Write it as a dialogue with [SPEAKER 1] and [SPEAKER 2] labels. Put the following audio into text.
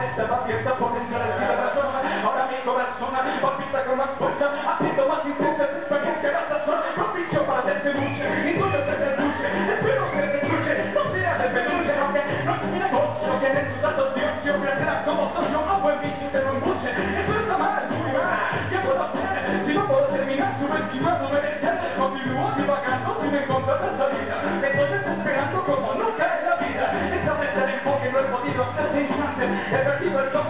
[SPEAKER 1] esta paciente potencia del corazón. Ahora mi corazón palpita con más fuerza, haciendo más intensa esta experiencia. Basta solo propicio para hacerte luce, y tú no te dulce. Espero que te escuche, no seas de peluche, aunque no es mi negocio, que en tus datos Dios siempre será como socio. A buen vicio te lo embuche, eso está mal, muy mal. ¿Qué puedo hacer si no puedo terminar subestimándome? Continúo divagando sin encontrar la salida. Me estoy desesperando como nunca en la vida. Establece el enfoque, no he podido hacer instante. He perdido el